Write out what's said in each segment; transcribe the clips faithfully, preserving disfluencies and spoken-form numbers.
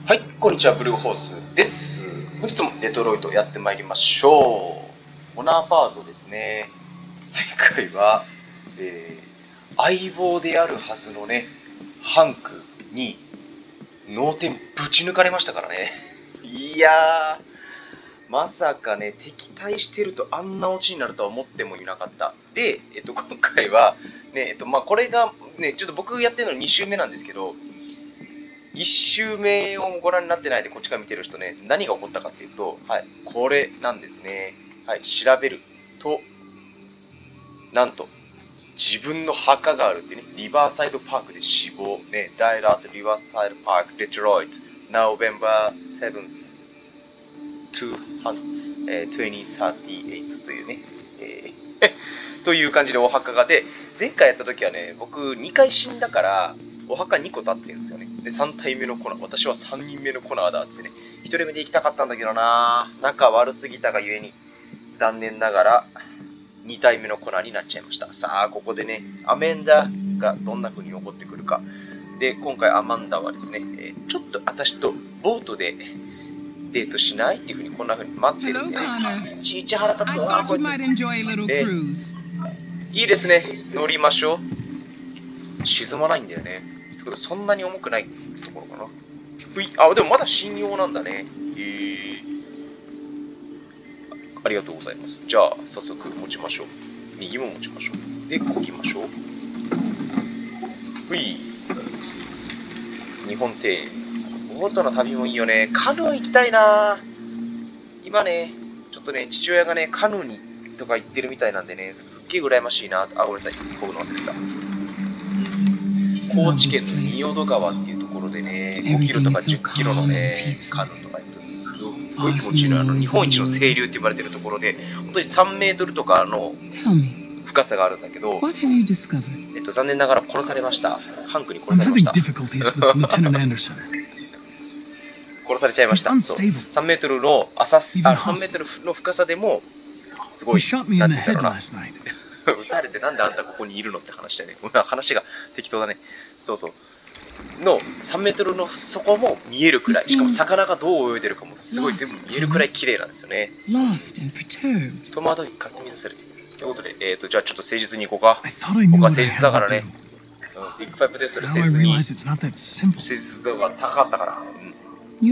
はい、こんにちは、ブルーホースです。本日もデトロイトやってまいりましょう。ボナパートですね。前回は、えー、相棒であるはずのね、ハンクに脳天ぶち抜かれましたからね。いやー、まさかね、敵対してるとあんなオチになるとは思ってもいなかった。で、えっと、今回は、ね、えっと、まあ、これが、ね、ちょっと僕やってるのに週目なんですけど、いち周目をご覧になってないでこっちから見てる人ね、何が起こったかっていうと、はい、これなんですね。はい、調べると、なんと、自分の墓があるってね、リバーサイドパークで死亡、ね、died at Riverside Park, Detroit, November seventh, えー、にせんさんじゅうはちというね、えー、という感じでお墓がで、前回やった時はね、僕にかい死んだから、お墓にこ立ってるんですよね。で、さん体目のコナー。私はさんにんめのコナーだってね。ひとりめで行きたかったんだけどなぁ。仲悪すぎたがゆえに、残念ながら、に体目のコナーになっちゃいました。さあ、ここでね、アメンダがどんな風に残ってくるか。で、今回アマンダはですね、えー、ちょっと私とボートでデートしないっていう風にこんな風に待ってるんで、ね、いちいち腹立つわ、こいつ。で、いいですね。乗りましょう。沈まないんだよね。そんなに重くないってところかな。ふい、あ、でもまだ信用なんだね。へえ。ありがとうございます。じゃあ、早速持ちましょう。右も持ちましょう。で、こぎましょう。ふい。日本庭園。ボートの旅もいいよね。カヌー行きたいな。今ね、ちょっとね、父親がね、カヌーにとか行ってるみたいなんでね、すっげえ羨ましいな。あ、ごめんなさい。僕の忘れてた。高知県の仁淀川っていうところでね、ごキロとかじゅっキロのね、カヌーとか行くとすごい気持ちいいの。あの日本一の清流って言われてるところで、本当にさんメートルとかの深さがあるんだけど、えっと、残念ながら殺されました。ハンクに殺されました。殺されちゃいました。そうさんメートルの浅さ、あ、さんメートルの深さでも、すごい、なんて言うんだろうな。撃たれてなんであんたここにいるのって話だよね。話が適当だね。そうそう。のさんメートルの底も見えるくらい、しかも魚がどう泳いでるかもすごい全部見えるくらい綺麗なんですよね。戸惑いかき乱されている。ということで、えっと、じゃあちょっと誠実に行こうか。僕は誠実だからね。うん、ビッグファイブテストで誠実に。誠実度が高かったから。うん。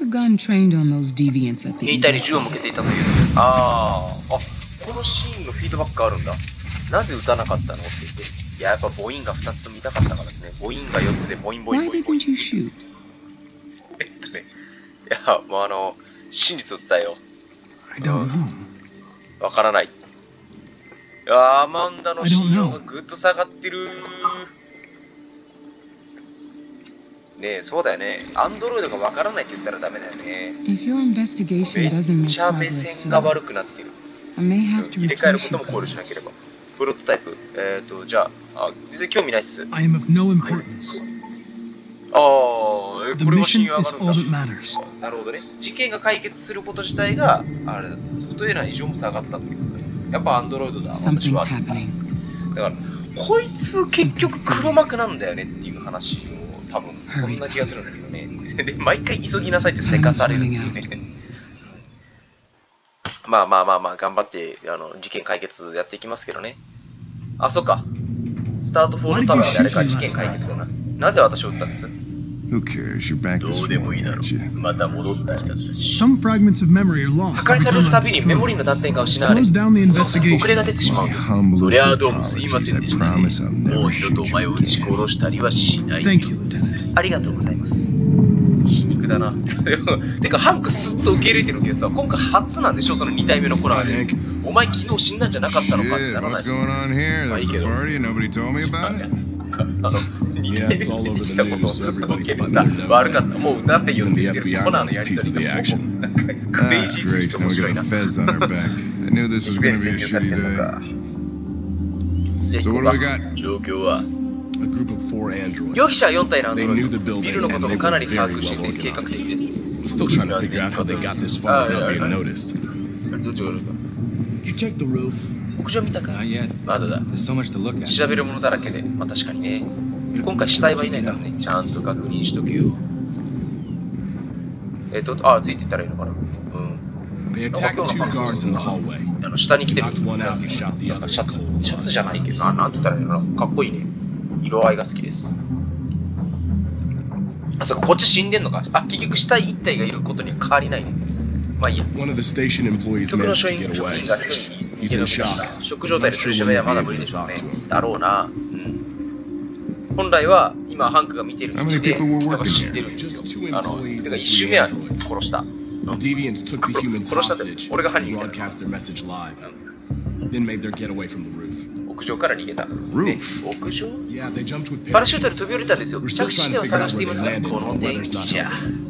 兵隊に銃を向けていたという。ああ、あ、このシーンのフィードバックあるんだ。なぜ撃たなかったのって言って、いや、やっぱ母音がふたつと見たかったからですね。母音がよっつで、母音母音母音母音。えっとね、いや、もうあの、真実を伝えよう。わからない。いや、アマンダの信用がぐっと下がってる。ねえ、そうだよね。アンドロイドがわからないって言ったらダメだよね。めっちゃ目線が悪くなってる。入れ替えることも考慮しなければ。プロトタイプ。えっと、じゃあ、あ、全然興味ないっす。ああ、え、これは信用上がるんだ。なるほどね。事件が解決すること自体が、あれだった。ソフトウェアの異常も下がったっていうことだ。やっぱアンドロイドだ。私は。だから、こいつ結局黒幕なんだよねっていう話を、多分、そんな気がするんだけどね。で、毎回急ぎなさいって再開されるっていうね。まあまあまあまあ、頑張って、あの、事件解決やっていきますけどね。あ、そっか。スタートフォールタウンであれか、事件解決だな。なぜ私を撃ったんです？どうでもいいだろう。また戻った人たち。破壊されるたびにメモリーの断片が失われ、そうすると遅れが出てしまうんです。そりゃあどうもすいませんでしたね。もう二度とお前を撃ち殺したりはしないよ。ありがとうございます。皮肉だな。てか、ハンクスッと受け入れてるけどさ、今回初なんでしょ、そのに体目のコナーで。お前昨日死んだんじゃなかったのかってならない。まあいいけど。あの、に体目に来たことをずっと受けてさ、悪かった。もう撃たないよって言ってるコナーのやりとりがもう、なんかクレイジーすぎて面白いな。で、宣言されてんのか。で、ここが状況は容疑者はよん体のアンドロイド。ビルのこともかなり把握していて計画的です。屋上見たか？まだだ。調べるものだらけで、まあ確かにね。今回死体はいないからね、ちゃんと確認しとけよ。 えっと、あ、ついてったらいいのかな。うん。 They attacked two guards in the hallway. あの下に来てる。 Knocked one out and shot the なんか other シャ in ツ、 cold シャツ blood. じゃないけど、な、なんて言ったらいいのかな。かっこいいね。色合いが好きです。あ、そこ、こっち死んでんのか。あ、結局死体一体がいることには変わりないね。まあいいや。 One of the station employees 職の managed 職 to 員 get 職 away. 員が一人 He's in shock. 食状態で取り調べはまだ無理でしょうね。だろうな。うん。本来は今ハンクが見てる位置で人が死んでるんですよ。あの、てか一周目は殺した。 The deviants took the humans 殺したって hostage 俺が犯 and 人みたいな。 broadcast their message live. Then made their getaway from the roof. 屋上から逃げた。 Roof? 屋上 Yeah, they jumped with パラシュートで飛 parachutes. び降りたんですよ。 We're 着 still 地 trying 点 to を figure 探 out してい where ま they すが、 landed こ and の what 天 weather's 気 not じゃ。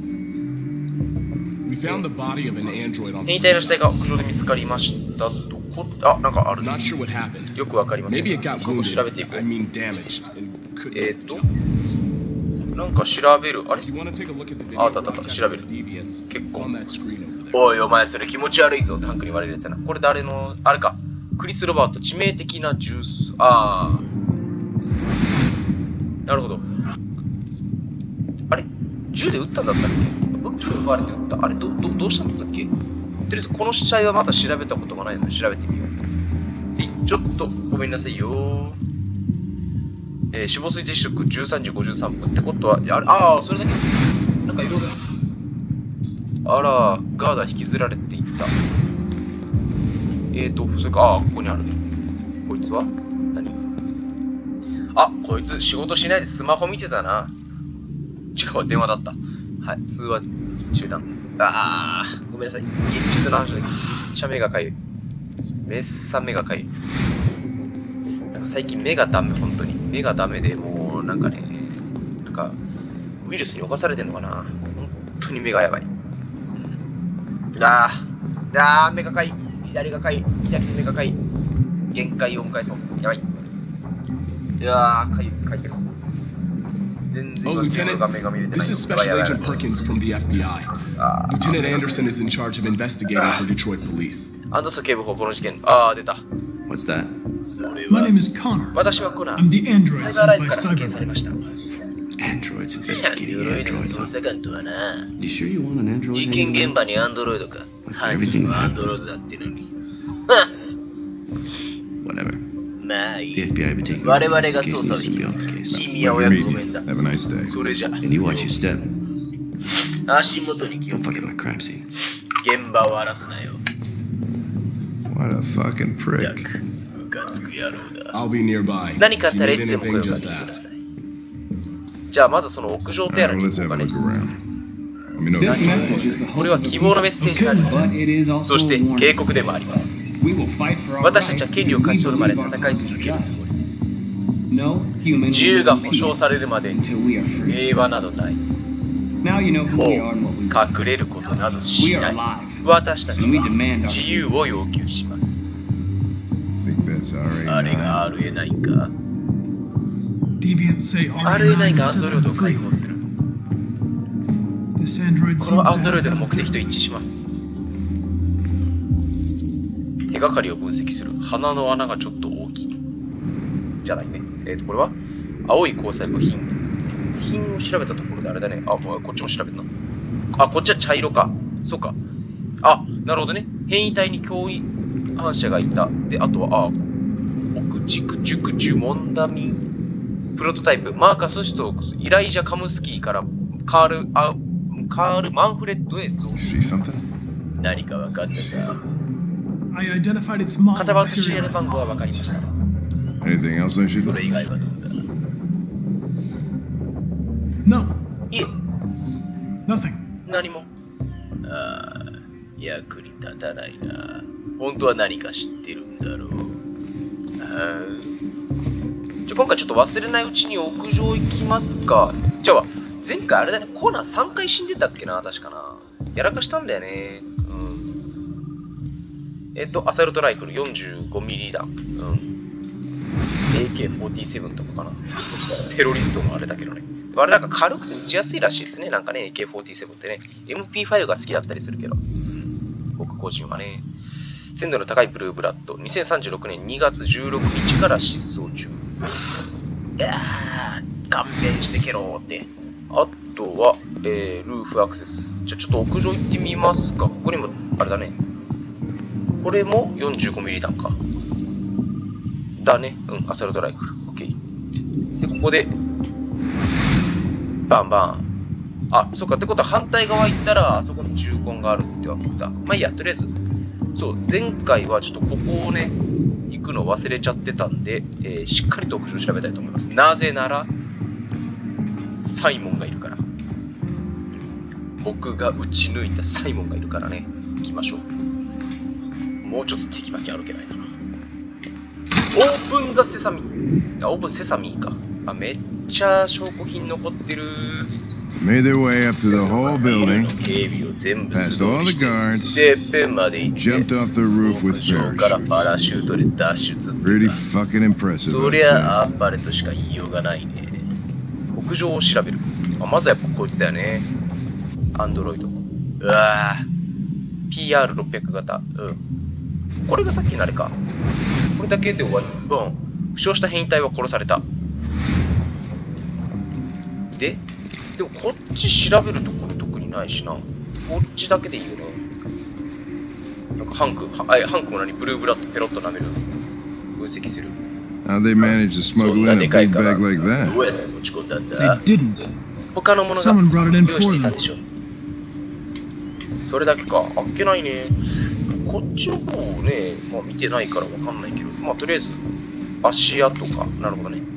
We found the body of an android on the 変異体の死体 rooftop. が屋上で見つかりましたとこ。あ、なんかある。 Not sure what happened. よくわかりません。 Maybe it got そこ調べ wounded. ていこ I う。 mean damaged and couldn't. えーっと、なんか調べる。あれ If you want to take a look at the video あ、あったあったあった。 broadcast 調べ of る。 the deviants, 結 it's 構。 on that screen over there. おいお前それ気持ち悪いぞってハンクに言われるやつやな。これ誰の、あれか。クリス・ロバート、致命的なジュース。ああ。なるほど。あれ銃で撃ったんだったっけ。武器を奪われて撃った。あれど、ど、どうしたんだったっけ。とりあえずこの死体はまだ調べたことがないので調べてみよう。え、ちょっとごめんなさいよ。えー、死亡推定時刻じゅうさんじごじゅうさんぷんってことは、あれ、ああ、それだけ。なんかいろいろ。あら、ガーダ引きずられていった。えーと、それか、ああ、ここにあるね。こいつは何。あ、こいつ仕事しないでスマホ見てたな。違う、電話だった。はい、通話中断。ああ、ごめんなさい。現実の話だけど、めっちゃ目がかゆい。めっさ目がかゆい。なんか最近目がダメ、本当に。目がダメでもう、なんかね、なんか、ウイルスに侵されてんのかな。本当に目がやばい。あー、あー、目がかい。左がかい。左目がかい。限界を迎えそう。やばい。いやー、かゆい、かゆい。全然 Oh, 自分 Lieutenant, が目が見れてない。 this is やばい Special やばいや Agent ばい Perkins from the F B I. Lieutenant Anderson is in charge of investigating for Detroit police. アンダーソン警部補、この事件。あー、出た。 What's that? それ My は name is Connor. 私はコナ I'm ー。 the android サイバーラ sent イ by フから発見されま Cyberpunk. した。 Androids investigating アンドロイドの androids. 捜 Huh? 査官とはな。 You sure you want an android? 事件 hanging 現場にアンドロイドか。 Like 犯 everything 人はアン happened. ドロイドだってのに。 Whatever. まあい The い。 F B I will be taking 我 over 々 the が捜 investigation. 査 You を should 引 be き off the case. 君はお役御免だ。 Have a nice day. それじゃ、 And you watch your step. 足元に気を Don't つけ fuck ろ up。my crime scene. 現場を荒らすなよ。 What a fucking ジャッ prick. ク、ムカつく野郎だ。 I'll be nearby. 何かあ If っ you たらい need つでも声 anything, をかけ just てくだ ask. さい。じゃあまずその屋上テラ Alright, に well, 行 let's こう have か a ね look。around. Let me know This if you message is the こ hope れは of the 希望のメッセージである。 but it is also そして a warning. 警告でもあります。 We will fight for our 私たち rights は権利を because 勝 we ち取るまで believe our 戦い cause is 続ける。 just. No human 自由 will が live in 保障 peace されるまで until we are free. 平和などない。 Now you know who も we are and what we う want. 隠れることなどし We な are い。 alive. 私たち And we は demand our 自由 freedom. を要求します。 think that's あれ R A が nine. アールエーナイン か。 Deviants say アールエーナイン R A nine がア will ンド set ロイド them を解 free. 放する。 This android こ seems の to アンドロイ have ドの an 目的と objective. 一致します。手がかりを分析する。鼻の穴がちょっと大きい。じゃないね。えっ、ー、と、これは青い交際部品。部品を調べたところであれだね。あ、こっちも調べたな。あ、こっちは茶色か。そうか。あ、なるほどね。変異体に脅威反射がいた。で、あとは、あ、奥軸熟樹モンダミン。プロトタイプ。マーカス・ストークス、イライジャ・カムスキーからカール、あ、カール・マンフレッドへ増 You 殖。 see something? 何か分かったか。 I identified its model 型 and 番とシリア serial ル番号は分かりました。 Anything else I should そ know? れ以外はどうだ。 No, いえ、 nothing. 何も。ああ、役に立たないな。本当は何か知ってるんだろう。ああ。じゃあ今回ちょっと忘れないうちに屋上行きますか。じゃあ前回あれだね、コーナーさんかい死んでたっけな、確かな。やらかしたんだよね。うん。えっと、アサルトライフル よんじゅうごミリ 弾。うん。エーケーフォーティーセブン とかかな。テロリストのあれだけどね。あれなんか軽くて撃ちやすいらしいですね。なんかね、エーケーフォーティーセブン ってね。エムピーファイブ が好きだったりするけど。うん、僕個人はね。鮮度の高いブルーブラッド。にせんさんじゅうろくねんにがつじゅうろくにちから失踪中。いやー、勘弁してけろーって。あとは、 えー、ルーフアクセス。じゃあちょっと屋上行ってみますか。ここにも、あれだね。これも よんじゅうごミリ 弾か。だね。うん、アサルトライフル。OK。で、ここで、バンバン。あ、そっか。ってことは反対側行ったら、あそこに銃痕があるってわけだ。まあいいや、とりあえず。そう、前回はちょっとここをね、行くの忘れちゃってたんで、えー、しっかりと屋上調べたいと思います。なぜなら、サイモンがいるから。僕が撃ち抜いたサイモンがいるからね。行きましょう。もうちょっと敵巻き歩けないかな。オープンザセサミ。あ、オープンセサミか。あ、めっちゃ証拠品残ってる。 Made their way up through the whole building, 警備を全部 passed all the guards, てっぺんまで行って、 jumped off the roof with 屋上からパ parachutes. ラシュートで脱出って Pretty か fucking impressive, そ I'd りゃ say. あっぱれとしか言いようがないね。屋上を調べる。あ、まずはやっぱこいつだよね。アンドロイド。うわぁ。ピーアールろっぴゃく 型。うん。これがさっきのあれか。これだけで終わり。うん。負傷した変異体は殺された。で、でもこっち調べるところ特にないしな。こっちだけでいいよね。なんかハンク、はあハンクも何ブルーブラッドペロッと舐める。分析する。 How'd they manage to そ smuggle んな in で a かい big から。 bag like どう that? やって持ち込んだん They だ didn't. 他のものが Someone brought it in 用意してい for た them. でしょ。それだけか。あっけないね。こっちの方をね、まあ見てないからわかんないけど、まあとりあえず足跡か。なるほどね。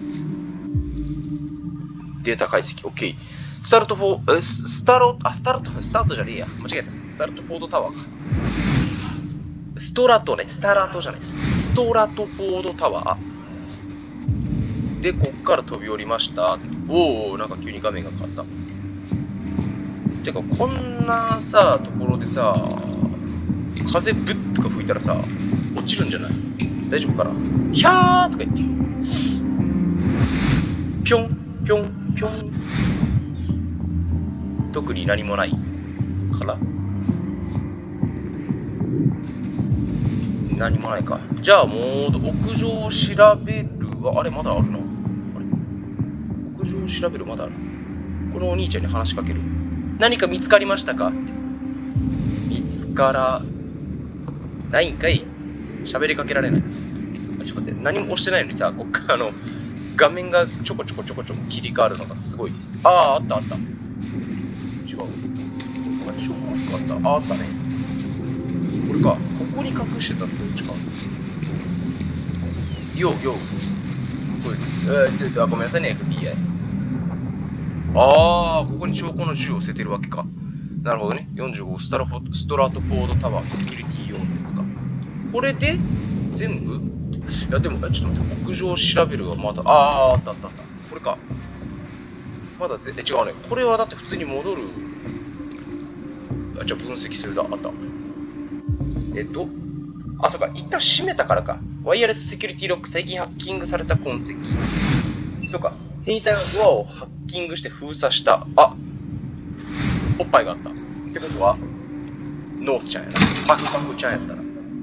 データ解析。OK。スタルトフォー、えスタロ、あ、スタルト、スタートじゃねえや。間違えた。スタルトフォードタワーか。ストラトね。スタラトじゃない。スストラトフォードタワー。で、こっから飛び降りました。おお、なんか急に画面が変わった。てか、こんなさ、ところでさ、風ブッとか吹いたらさ、落ちるんじゃない？大丈夫かな？ヒャーとか言って。ぴょん、ぴょん、ぴょん。特に何もないかな？何もないか。じゃあもう、屋上を調べるは、あれまだあるな。あれ屋上を調べるまだある。このお兄ちゃんに話しかける。何か見つかりましたかって。見つからないんかい。喋りかけられない。あ、ちょっと待って、何も押してないのにさ、こっからあの、画面がちょこちょこちょこちょこ切り替わるのがすごい。ああ、あったあった。違う。あ、ちょこっとあった。ああ、あったね。これか。ここに隠してたってどっちか。ようよう。これ、えー、で、あ、ごめんなさいね、エフビーアイ。ああ、ここに証拠の銃を捨ててるわけか。なるほどね。よんじゅうごスタラフォストラトフォードタワーセキュリティ用ってやつか。これで全部？いやでも、ちょっと待って、屋上調べるはまだ、ああ、あったあったあった。これか。まだぜ、え、違うね。これはだって普通に戻る。あ、じゃあ分析するだ。あった。えっと、あ、そうか。一旦閉めたからか。ワイヤレスセキュリティロック、最近ハッキングされた痕跡。そうか。変異体がドアをハッキングして封鎖した。あ、おっぱいがあった。ってことは、ノースちゃんやな。パクパクちゃんやったな。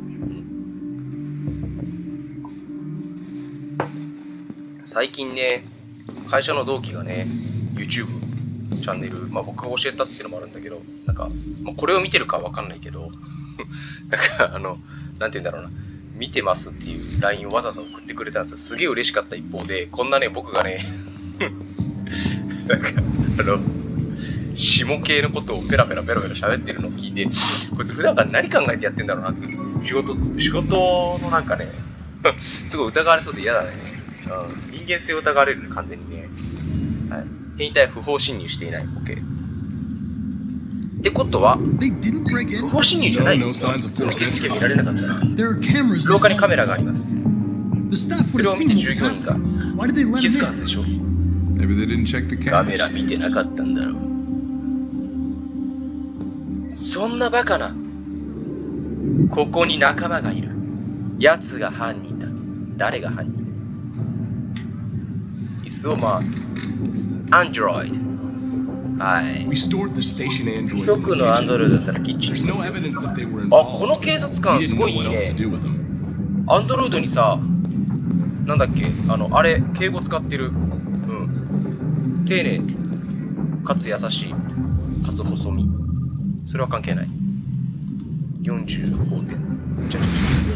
最近ね、会社の同期がね、YouTube チャンネル、まあ僕が教えたっていうのもあるんだけど、なんか、まあ、これを見てるかわかんないけど、なんかあの、なんて言うんだろうな、見てますっていう ライン をわざわざ送ってくれたんですよ。すげえ嬉しかった一方で、こんなね、僕がね、なんか、あの、下系のことをペラペラペラペラ喋ってるのを聞いて、こいつ普段から何考えてやってんだろうなって、仕事、仕事のなんかね、すごい疑われそうで嫌だね。うん、人間性を疑われるね、完全にね。はい。変異体不法侵入していない。OK。ってことは、 They didn't break 不 in. 法侵入じゃないよ。 No, no そ signs の of 形 forced 跡が見られなかったな。 There are cameras. in 廊 the 下にカメ hall. ラがあります。 The staff そ would れ have を見 seen て what 従 was 業員が happening. Why did they let 気づ him くはず in? でしょ。 Maybe they didn't check the カメラ cameras. 見てなかったんだろう。そんなバカな。ここに仲間がいる。奴が犯人だ。誰が犯人？椅子を回す。アンドロイド。はい。 We stored the station androids in 局 the のアンドロイ kitchen. ドだったらキッチン There's に no ますよ。 evidence that they were あ、この involved. 警察 We 官す didn't ご know いいい what else ね to。do with them. アンドロイドにさ、なんだっけ、あの、あれ、敬語使ってる。うん。丁寧。 かつ優しい、かつ細身。それは関係ない。よんじゅうごてん。じゃあ、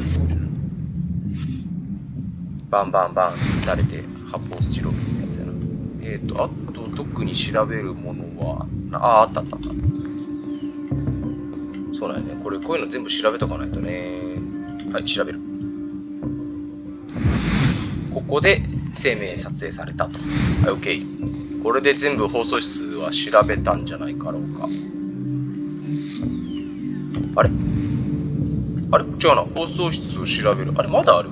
バンバンバン撃たれて発泡スチロールのやつやな。えっ、ー、と、あと特に調べるものは、ああ、あったあったあった。そうなんやね。これ、こういうの全部調べとかないとね。はい、調べる。ここで生命撮影されたと。はい、OK。これで全部放送室は調べたんじゃないかろうか。あれあれ違うな。放送室を調べる。あれまだあるん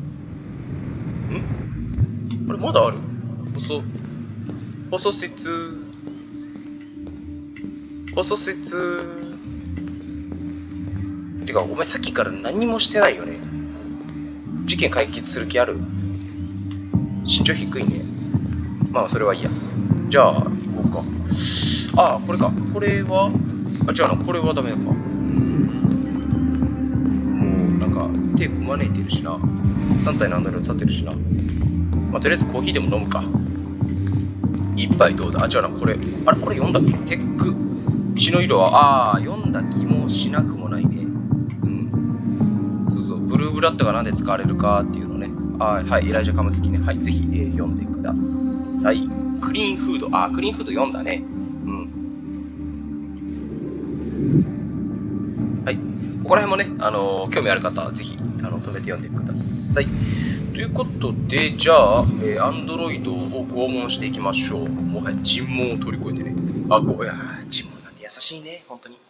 あれまだある放送、放送室、放送室。てか、お前さっきから何もしてないよね。事件解決する気ある？身長低いね。まあ、それはいいや。じゃあ、行こうか。ああ、これか。これは、あ、違うな。これはダメだか。もう、なんか、手こまねいてるしな。さん体のアンドロイド立ってるしな。まあ、とりあえずコーヒーでも飲むか。一杯どうだ？あ、違うな。これ、あれこれ読んだっけ？テック。血の色は、ああ、読んだ気もしなくもないね。ブルーブラッドが何で使われるかっていうのね。あはい、エライジャ・カムスキーね。はい、ぜひ、えー、読んでください。クリーンフード。あ、クリーンフード読んだね。うん。はい。ここら辺もね、あのー、興味ある方はぜひ、あの、止めて読んでください。ということで、じゃあ、えー、アンドロイドを拷問していきましょう。もはや尋問を取り越えてね。あ、ごや、尋問なんて優しいね、本当に。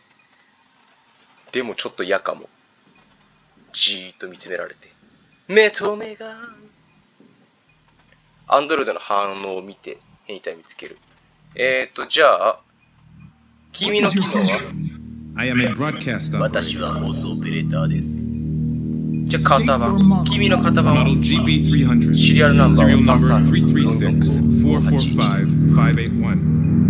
でもちょっと嫌かも。じーっと見つめられて。目と目が。アンドロイドの反応を見て変異体見つける。えーと、じゃあ、君の機能は I am a broadcast operator. 私は放送オペレーターです。じゃあ、型番。君の型番は Model ジービーさんぜろシリアルナンバー Serial は number さんさんさんさんさんよんよんごごはちはちは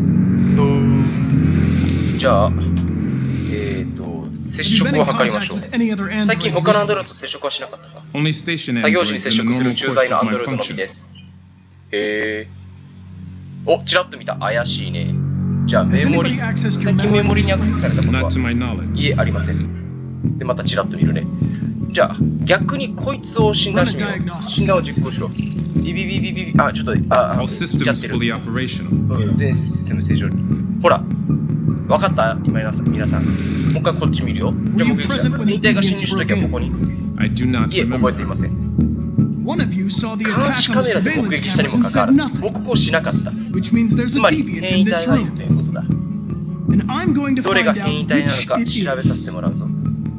ち。 じゃあ、えーと、接触を図りましょう。最近他のアンドロイドと接触はしなかったか？ Only station 作業時に androids 接 in the 触する normal 駐 course 在のア of ンド my ロイドのみ function. です。へー。お、ちらっと見た。怪しいね。じゃあメモリ、最近メモリにアクセスされたことは Not to my knowledge. いえ、ありません。で、またちらっと見るね。じゃあ、逆にこいつを診断してみよう。診断を実行しろ。ビビビビビビ、あ、ちょっと、あ、あ、 All 言っちゃっ systems てる。 fully operational. うん、全システム正常に。ほら、わかった今皆さん、皆さん。もう一回こっち見るよ。じゃあ、目撃者。変異体が侵入したときはここに。 I do not いえ、覚えてい remember. ません。 One of you saw the 監 attack 視 on カ the メラで目 surveillance 撃したに cameras も and かかわ said らず、 nothing, 報告をしなかった。 which means there's つ a まり、 deviant 変異 in this 体がいるとい room. うことだ。 And I'm going to どれが find 変異 out 体なの which か it 調べさせて is. もらうぞ。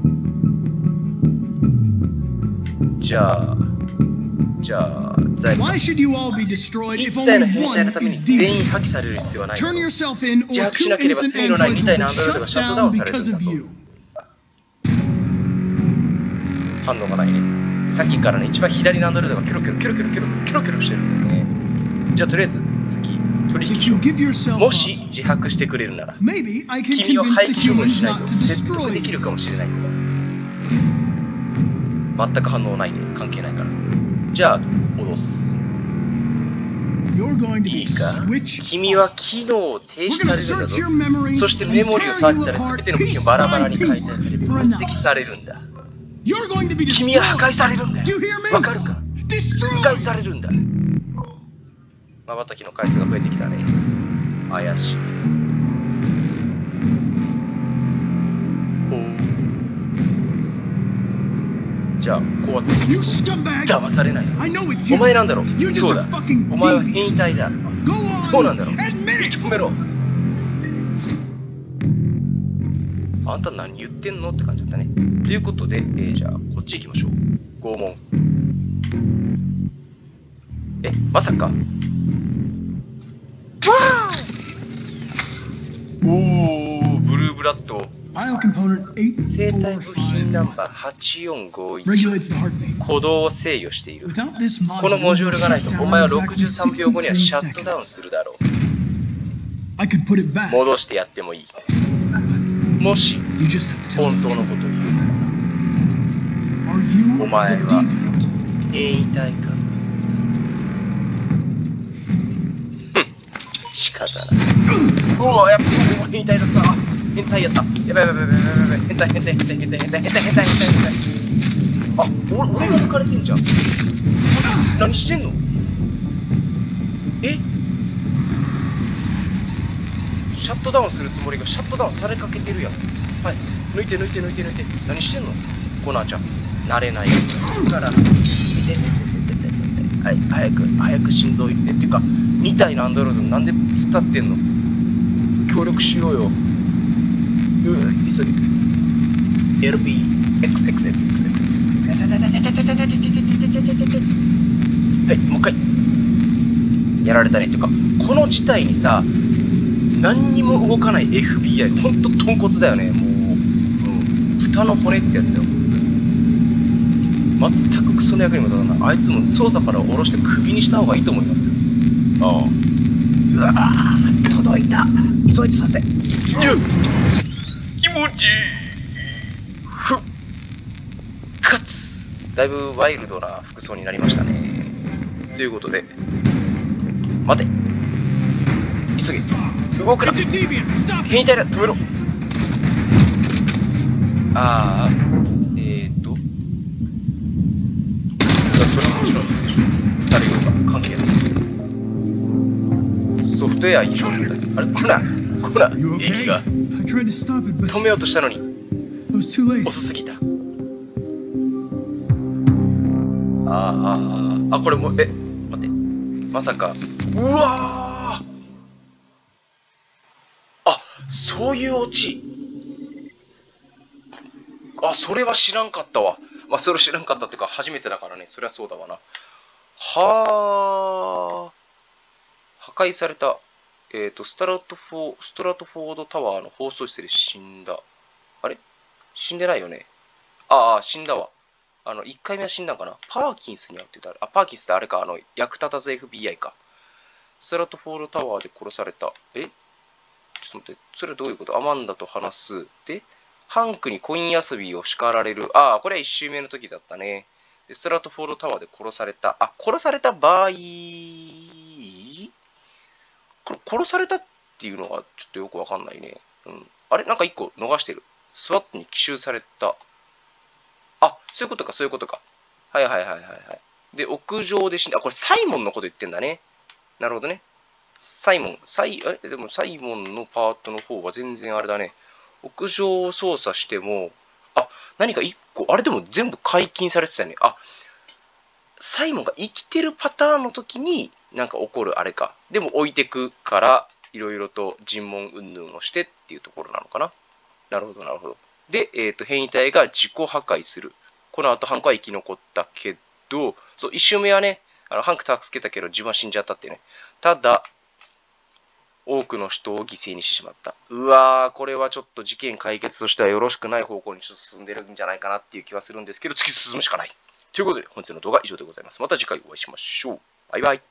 じゃあ、じゃあ、在 Why should you all be destroyed 一 if 体の only 変異体の one ために is 全員 deviant? 破棄される必要はないだ Turn ろう。 yourself in, or 自白し two なければ innocent 罪のない androids 二 will 体 be のアンドロイドが shut シャットダウ down ンされる because んだ of ぞ。 you. 反応がないね。さっきからね、一番左のアンドロイドがキョロキョロキョロキョロキョロキョロキョロしてるんだよね。じゃあとりあえず次、取引 If し you よ give yourself う。も up, し自白してくれるなら、 maybe I can 君を convince 廃 the 棄処分 humans しない not と to 説得 destroy でき you. るかもしれないんだ。全く反応ないね。関係ないから。じゃあ、戻す。 You're going to い be いか switched 君は off. 機能を停 We're 止さ gonna れるんだ search ぞ。 your memory そして and メモリを tear サーチ you され、すべ apart ての部品を piece バラバラ by に解体 piece され、 for 分析される analysis. んだ。 You're going to be 君は破壊 destroyed. されるんだ Do よ。 you hear me? わかるか？破壊 Destroyed. されるんだ。瞬きの回数が増えてきたね。怪しい。ほう。じゃあ、壊す。 You scumbag. 騙されない。 I know it's お you. 前なんだろう。 You're そう just だ a。fucking お前は変 deviant. 異体だ。 Go on. そうなんだろう。 Admit it. 認めろ。あんた何言ってんのって感じだったね。ということで、えー、じゃあ、こっち行きましょう。拷問。え、まさか。わーおー、ブルーブラッド。 Biocomponent 生体部品ナンバー はちよんごいち。 regulates the heartbeat. 鼓動を制御している。 Without this この module, モジュールがないと、お前は exactly ろくじゅうさんびょうごにはシャットダウン seconds. するだろう。 I could put it back. 戻してやってもいい。もし、 You just have to tell 本 me 当 the のことを truth. 言う Are you お前 the は deviant? 変異体か。ふん。 仕方ない。うわ、やっぱ変態だった。変態やった。やばいやばいやばいやばいやばい。変態変態変態変態変態変態変態変態変態。あ、俺俺が抜かれてんじゃん。何してんの？え？シャットダウンするつもりがシャットダウンされかけてるやん。はい、抜いて抜いて抜いて抜いて。何してんの？コナーちゃん。慣れないやつだから。見て見て見て見て見て。はい、早く早く心臓いって。っていうか、に体のアンドロイドなんで伝ってんの？協力しようよ。うぅ、急げ。エルピー、エックスエックスエックスエックスエックスエックス。はい、もう一回。やられたね。っていうか、この事態にさ、何にも動かない エフビーアイ、ほんと豚骨だよね。もう、うん、豚の骨ってやつだよ。全くクソの役にも立たない。あいつも捜査から下ろしてクビにした方がいいと思いますよ。ああ。うわぁ、届いた。急いでさせ。気持ちいい。ふっ。かつ。だいぶワイルドな服装になりましたね。ということで。待て。急げ。動くな。変異体だ。止めろ。ああ。えーと。それはもちろんいいでしょ。誰か関係ない。ソフトウェア異常だ。あれ、コナー、コナー、駅が止めようとしたのに遅すぎた。ああ、ああ、これも、え、待って、まさか、うわー、あ、そういうオチ。あ、それは知らんかったわ。まあ、それを知らんかったっていうか、初めてだからね、そりゃそうだわな。はあ。破壊された、えっと、ストラトフォー、ストラトフォードタワーの放送室で死んだ。あれ死んでないよね。ああ、死んだわ。あの、いっかいめは死んだんかな。パーキンスに会ってた。あ、パーキンスってあれか、あの、役立たず エフビーアイ か。ストラトフォードタワーで殺された。えちょっと待って、それはどういうこと？アマンダと話す。で、ハンクにコイン遊びを叱られる。ああ、これはいち周目の時だったね。で、ストラトフォードタワーで殺された。あ、殺された場合、これ殺されたっていうのがちょっとよくわかんないね。うん。あれなんか一個逃してる。スワットに奇襲された。あ、そういうことか、そういうことか。はいはいはいはいはい。で、屋上で死んだ。あ、これサイモンのこと言ってんだね。なるほどね。サイモン、サイ、え、でもサイモンのパートの方は全然あれだね。屋上を操作しても、あ、何か一個、あれでも全部解禁されてたよね。あ、サイモンが生きてるパターンの時になんか起こるあれか。でも置いてくから、いろいろと尋問云々をしてっていうところなのかな。なるほど、なるほど。で、えっと、変異体が自己破壊する。この後、ハンクは生き残ったけど、そう、一周目はね、あのハンク助けたけど自分は死んじゃったってね。ただ、多くの人を犠牲にしてしまった。うわー、これはちょっと事件解決としてはよろしくない方向にちょっと進んでるんじゃないかなっていう気はするんですけど、突き進むしかない。ということで、本日の動画は以上でございます。また次回お会いしましょう。バイバイ。